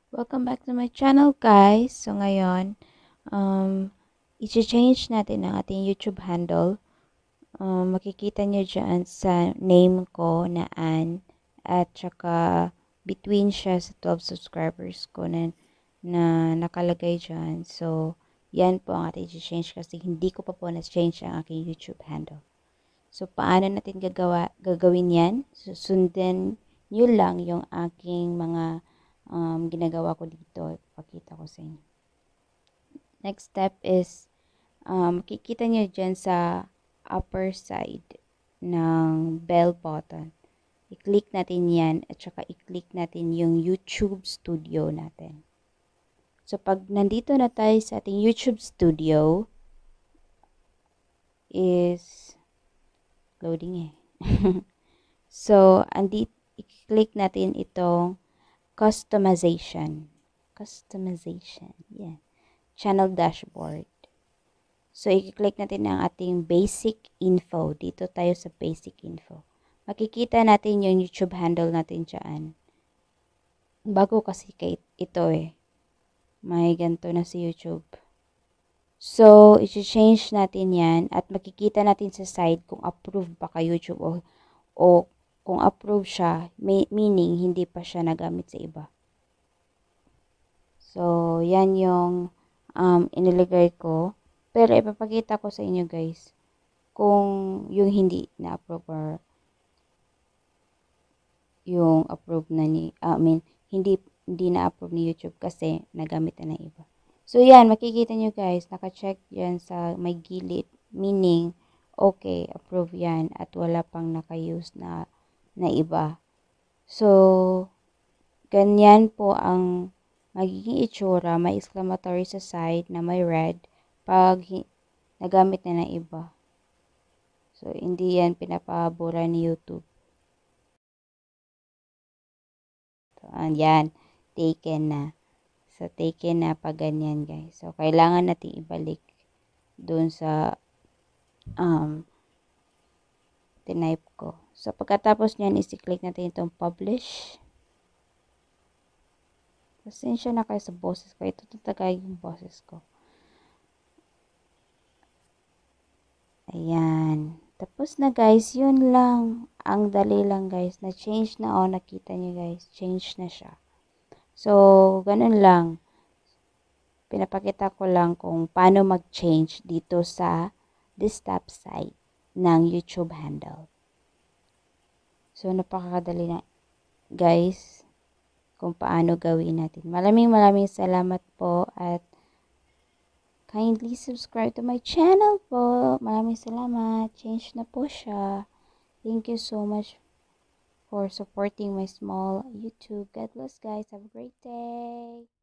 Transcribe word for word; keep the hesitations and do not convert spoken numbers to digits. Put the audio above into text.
Welcome back to my channel, guys. So ngayon, um, i-change natin ang ating YouTube handle. Um, makikita nyo dyan sa name ko na Ann at saka between siya sa twelve subscribers ko na, na nakalagay dyan. So, yan po ang ating i-change kasi hindi ko pa po na-change ang aking YouTube handle. So, paano natin gagawa, gagawin yan? Susundan nyo lang yung aking mga um, ginagawa ko dito. Pakita ko sa inyo. Next step is, um, makikita nyo dyan sa upper side ng bell button. I-click natin yan at saka i-click natin yung YouTube Studio natin. So, pag nandito na tayo sa ating YouTube Studio, is loading eh. So, andito, i-click natin itong customization. Customization. Yeah. Channel dashboard. So, i-click natin ang ating basic info. Dito tayo sa basic info. Makikita natin yung YouTube handle natin dyan. Bago kasi kay ito eh. May ganito na si YouTube. So, i-change natin yan at makikita natin sa side kung approved ba kay YouTube o, o kung approved siya, may, meaning hindi pa siya nagamit sa iba. So, yan yung um, inilagay ko. Pero ipapakita ko sa inyo guys kung yung hindi na-approve or yung approved na ni, uh, I mean, hindi, hindi na-approve ni YouTube kasi nagamit na ng iba. So, yan, makikita nyo guys, naka-check yan sa may gilid, meaning, okay, approve yan, at wala pang naka-use na, na iba. So, ganyan po ang magiging itsura, may exclamatory sa side na may red, pag nagamit na ng iba. So, hindi yan pinapabura ni YouTube. So, yan, taken na. So, taken na pag ganyan, guys. So, kailangan natin ibalik dun sa um, tinype ko. So, pagkatapos nyan, isi-click natin itong publish. Pasensya na kayo sa boses ko. Ito tatagay yung boses ko. Ayan. Tapos na, guys. Yun lang. Ang dali lang, guys. Na-change na. O, oh, nakita nyo, guys. Change na siya. So, ganun lang. Pinapakita ko lang kung paano mag-change dito sa desktop site ng YouTube handle. So, napakadali na, guys, kung paano gawin natin. Maraming maraming salamat po at kindly subscribe to my channel po. Maraming salamat. Change na po siya. Thank you so much for supporting my small YouTube. God bless, guys. Have a great day.